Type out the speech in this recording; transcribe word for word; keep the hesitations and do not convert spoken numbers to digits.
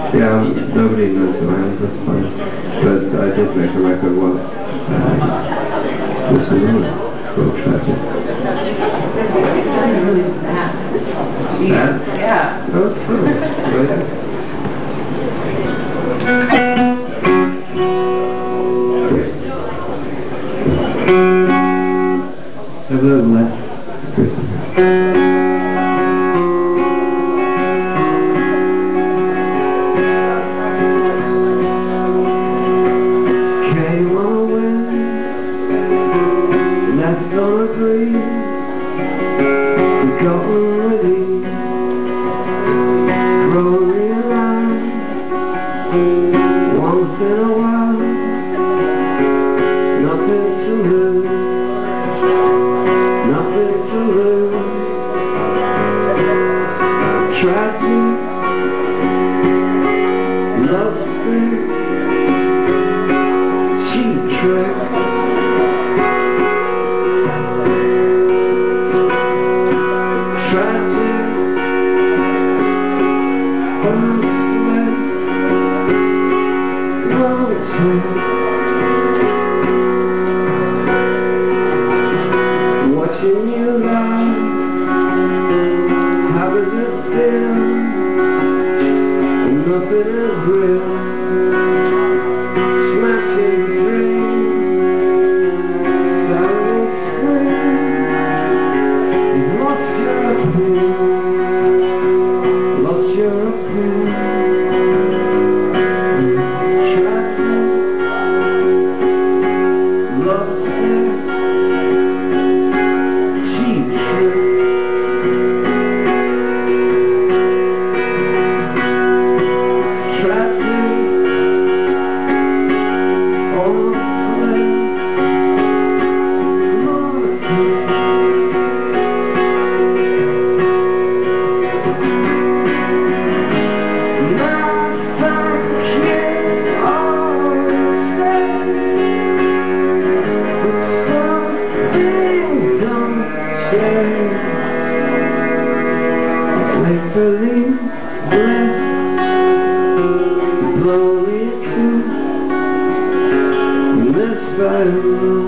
Yeah, nobody knows who I am, that's fine. But I did make a record once. Uh, this is really so tragic. Sad? Yeah. Oh, it's true. Right. Have a little less. Came on a wind, left on a breeze, forgotten with ease, rolling around, once in a while, nothing to lose. Nothing to lose. Tragic, love sick, cheap trick. Tragic, love sick, love sick. Watching you lie, how does it feel? Nothing is real. Smashing dreams, silent screams. You've lost your appeal, lost your appeal. Tragic, love sick. Believe, bless, blow me to this fire.